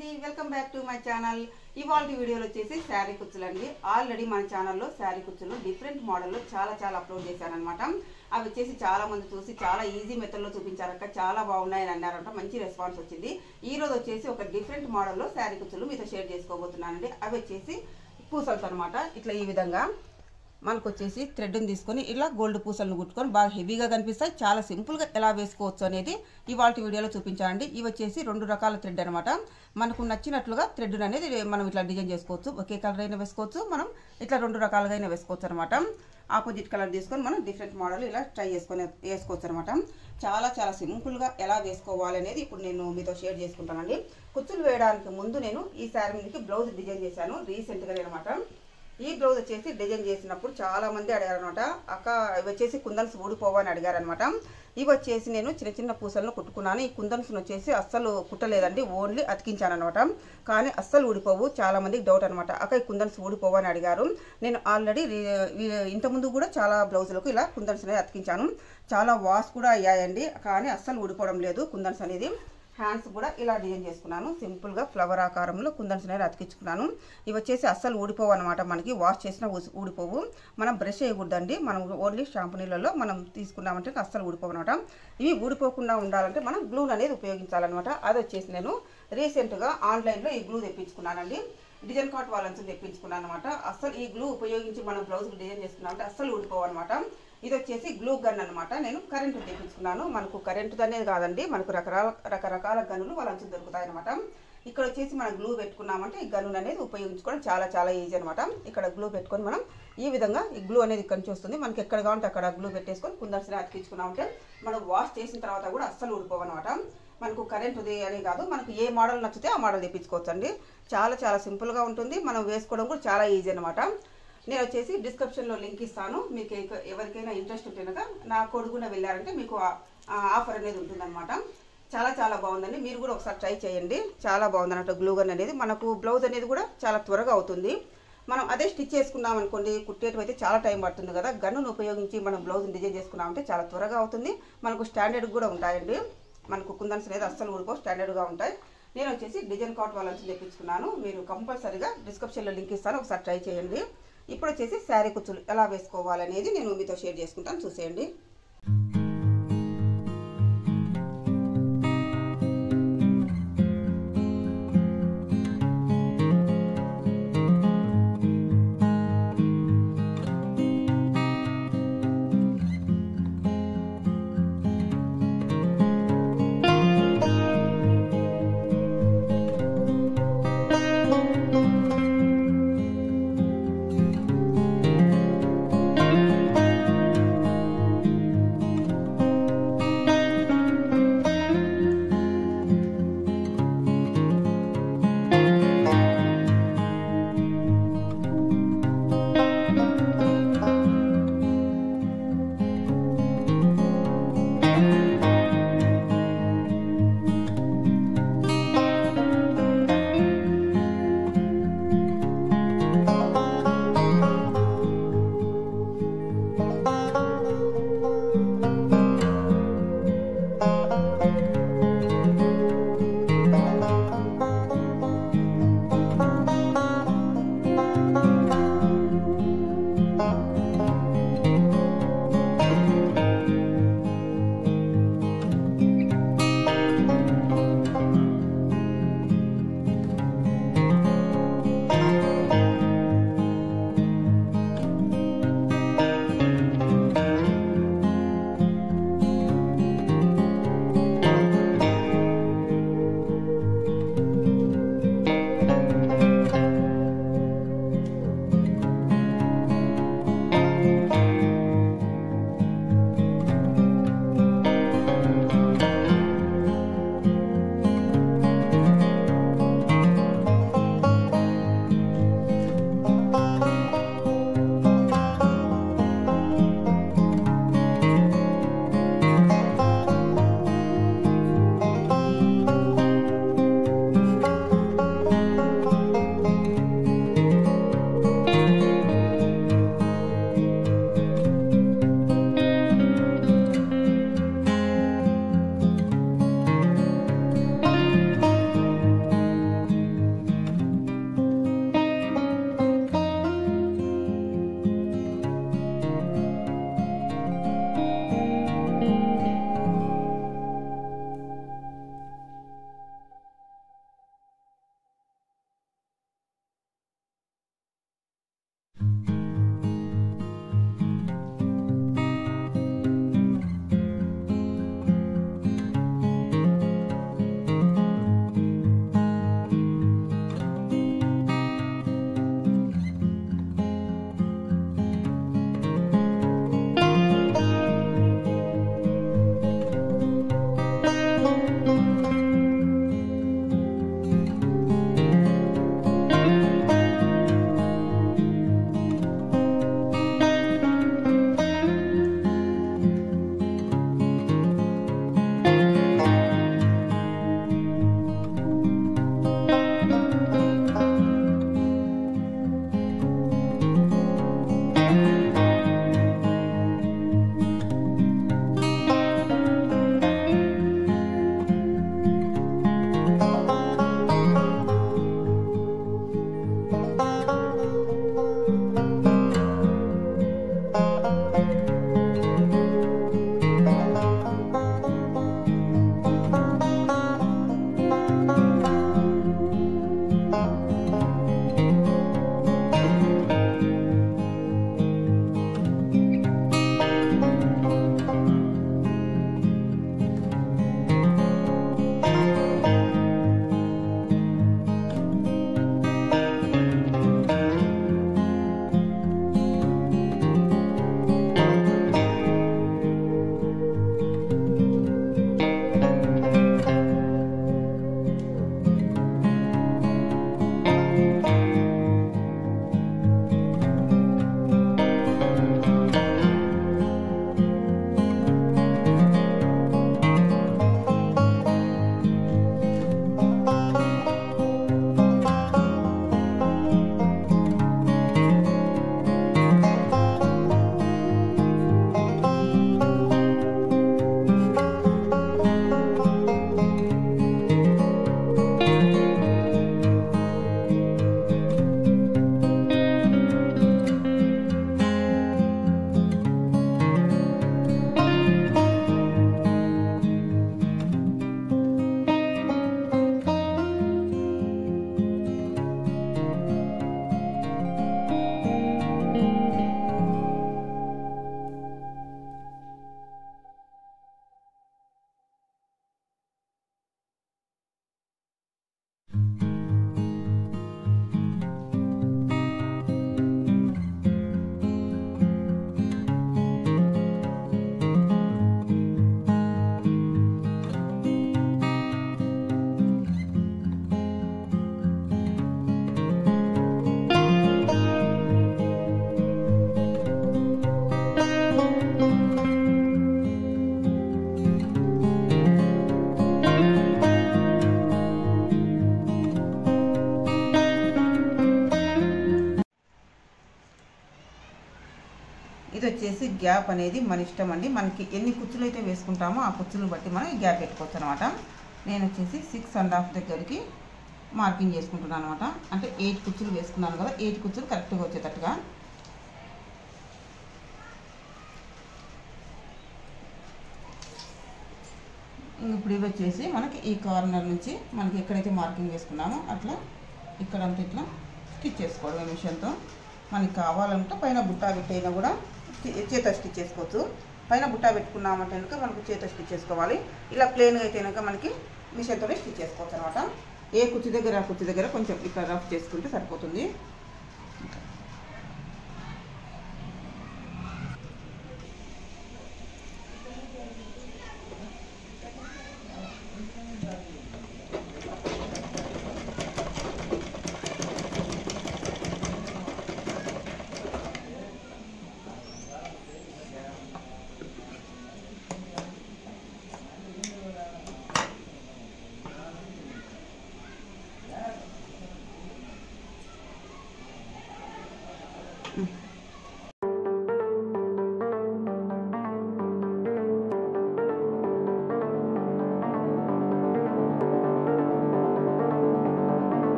అండి welcome back to my channel. ఇవాళ వీడియోలో వచ్చేసి శారీ కుచ్చులు అండి. ఆల్రెడీ మన ఛానల్లో శారీ కుచ్చులు డిఫరెంట్ మోడల్లో చాలా అప్లోడ్ చేశాను అనమాట. అవి వచ్చేసి చాలా మంది చూసి చాలా ఈజీ మెథడ్లో చూపించారక్క, చాలా బాగున్నాయని అన్నారంట. మంచి రెస్పాన్స్ వచ్చింది. ఈ రోజు వచ్చేసి ఒక డిఫరెంట్ మోడల్లో శారీ కుచ్చులు మీతో షేర్ చేసుకోబోతున్నానండి. అవి వచ్చేసి పూసలతో అనమాట. ఇట్లా ఈ విధంగా మనకు వచ్చేసి థ్రెడ్ని తీసుకొని ఇలా గోల్డ్ పూసలను కుట్టుకొని బాగా హెవీగా కనిపిస్తాయి. చాలా సింపుల్గా ఎలా వేసుకోవచ్చు అనేది ఇవాళ వీడియోలో చూపించానండి. ఇవి వచ్చేసి 2 రకాల థ్రెడ్ అనమాట. మనకు నచ్చినట్లుగా థ్రెడ్ అనేది మనం ఇట్లా డిజైన్ చేసుకోవచ్చు. ఒకే కలర్ అయినా వేసుకోవచ్చు, మనం ఇట్లా 2 రకాలుగా అయినా వేసుకోవచ్చు అనమాట. ఆపోజిట్ కలర్ తీసుకొని మనం డిఫరెంట్ మోడల్ ఇలా ట్రై చేసుకొని వేసుకోవచ్చు అనమాట. చాలా సింపుల్గా ఎలా వేసుకోవాలి అనేది ఇప్పుడు నేను మీతో షేర్ చేసుకుంటానండి. కుచ్చులు వేయడానికి ముందు నేను ఈ శారీ మీదకి బ్లౌజ్ డిజైన్ చేశాను రీసెంట్గానే అనమాట. ఈ బ్లౌజ్ వచ్చేసి డిజైన్ చేసినప్పుడు చాలా మంది అడిగారనమాట, అక్క ఇవి వచ్చేసి కుందన్స్ ఊడిపోవని అడిగారనమాట. ఇవి వచ్చేసి నేను చిన్న పూసలను కుట్టుకున్నాను. ఈ కుందన్స్ వచ్చేసి అస్సలు కుట్టలేదండి, ఓన్లీ అతికించాను అనమాట. కానీ అస్సలు ఊడిపోవు. చాలా మందికి డౌట్ అనమాట, అక్క ఈ కుందన్స్ ఊడిపోవని అడిగారు. నేను ఆల్రెడీ ఇంతకుముందు కూడా చాలా బ్లౌజులకు ఇలా కుందన్స్ అనేది అతికించాను. చాలా వాష్ కూడా అయ్యాయండి, కానీ అస్సలు ఊడిపోవడం లేదు కుందన్స్ అనేది. హ్యాండ్స్ కూడా ఇలా డిజైన్ చేసుకున్నాను. సింపుల్గా ఫ్లవర్ ఆకారంలో కుందన్స్ అనేది అతికించుకున్నాను. ఇవి వచ్చేసి అస్సలు ఊడిపోవు అనమాట. మనకి వాష్ చేసినా ఊడిపోవు. మనం బ్రష్ చేయకూడదండి, మనం ఓన్లీ షాంపూ నీళ్ళలో మనం తీసుకున్నామంటే అస్సలు ఊడిపోవు అనమాట. ఇవి ఊడిపోకుండా ఉండాలంటే మనం గ్లూ అనేది ఉపయోగించాలన్నమాట. అది వచ్చేసి నేను రీసెంట్గా ఆన్లైన్లో ఈ గ్లూ తెప్పించుకున్నానండి. డిజైన్ కాట్ వాళ్ళని తెప్పించుకున్నాను అనమాట. అస్సలు ఈ గ్లూ ఉపయోగించి మనం బ్లౌజ్కి డిజైన్ చేసుకున్నామంటే అస్సలు ఊడిపోవు అనమాట. ఇది వచ్చేసి గ్లూ గన్ అనమాట. నేను కరెంటు తెప్పించుకున్నాను. మనకు కరెంటు అనేది కాదండి, మనకు రకరకాల గన్నులు వాళ్ళంచు దొరుకుతాయి అనమాట. ఇక్కడ వచ్చేసి మనం గ్లూ పెట్టుకున్నామంటే ఈ గన్ను అనేది ఉపయోగించుకోవడం చాలా ఈజీ అనమాట. ఇక్కడ గ్లూ పెట్టుకొని మనం ఈ విధంగా ఈ గ్లూ అనేది ఇక్కడ నుంచి వస్తుంది. మనకి ఎక్కడ కావాలంటే అక్కడ గ్లూ పెట్టేసుకొని కుందన్స్ని అతికించుకున్నామంటే మనం వాష్ చేసిన తర్వాత కూడా అస్సలు ఊడిపోవు అనమాట. మనకు కరెంటుది అని కాదు, మనకు ఏ మోడల్ నచ్చితే ఆ మోడల్ తెప్పించుకోవచ్చు అండి. చాలా సింపుల్గా ఉంటుంది. మనం వేసుకోవడం కూడా చాలా ఈజీ అనమాట. నేను వచ్చేసి డిస్క్రిప్షన్లో లింక్ ఇస్తాను. మీకు ఎవరికైనా ఇంట్రెస్ట్ ఉంటే కనుక నా కొడుకున వెళ్ళారంటే మీకు ఆఫర్ అనేది ఉంటుందన్నమాట. చాలా బాగుందండి. మీరు కూడా ఒకసారి ట్రై చేయండి. చాలా బాగుంది అన్నట్టు గ్లూ గన్ అనేది. మనకు బ్లౌజ్ అనేది కూడా చాలా త్వరగా అవుతుంది. మనం అదే స్టిచ్ చేసుకున్నాం అనుకోండి, కుట్టేటైతే చాలా టైం పడుతుంది కదా. గన్నును ఉపయోగించి మనం బ్లౌజ్ డిజైన్ చేసుకున్నామంటే చాలా త్వరగా అవుతుంది. మనకు స్టాండర్డ్ కూడా ఉంటాయండి. మనకు కుందన్స్ అనేది అస్సలు ఊడిపో స్టాండర్డ్గా ఉంటాయి. నేను వచ్చేసి డిజైన్ కాట్ వాళ్ళని తెప్పించుకున్నాను. మీరు కంపల్సరీగా డిస్క్రిప్షన్లో లింక్ ఇస్తాను, ఒకసారి ట్రై చేయండి. ఇప్పుడు వచ్చేసి శారీ కుచ్చులు ఎలా వేసుకోవాలనేది నేను మీతో షేర్ చేసుకుంటాను, చూసేయండి. ఇది వచ్చేసి గ్యాప్ అనేది మన ఇష్టం అండి. మనకి ఎన్ని కుచ్చులు అయితే వేసుకుంటామో ఆ కుచ్చులను బట్టి మనం ఈ గ్యాప్ పెట్టుకోవచ్చు అనమాట. నేను వచ్చేసి 6.5 దగ్గరికి మార్కింగ్ చేసుకుంటున్నాను అనమాట. అంటే 8 కుచ్చులు వేసుకున్నాను కదా, 8 కుచ్చులు కరెక్ట్గా వచ్చేటట్టుగా. ఇప్పుడు ఇది వచ్చేసి మనకి ఈ కార్నర్ నుంచి మనకి ఎక్కడైతే మార్కింగ్ వేసుకున్నామో అట్లా ఇక్కడంతా ఇట్లా స్టిచ్ చేసుకోవడం మిషన్తో. మనకి కావాలంటే పైన బుట్టా పెట్టైనా కూడా చేత స్టిచ్ చేసుకోవచ్చు. పైన బుట్టా పెట్టుకున్నామంటే కనుక మనకు చేత స్టిచ్ చేసుకోవాలి. ఇలా ప్లెయిన్గా అయితే కనుక మనకి మిషన్తోనే స్టిచ్ చేసుకోవచ్చు అనమాట. ఏ కుచ్చు దగ్గర ఆ కుచ్చు దగ్గర కొంచెం ఇట్లా రఫ్ చేసుకుంటే సరిపోతుంది.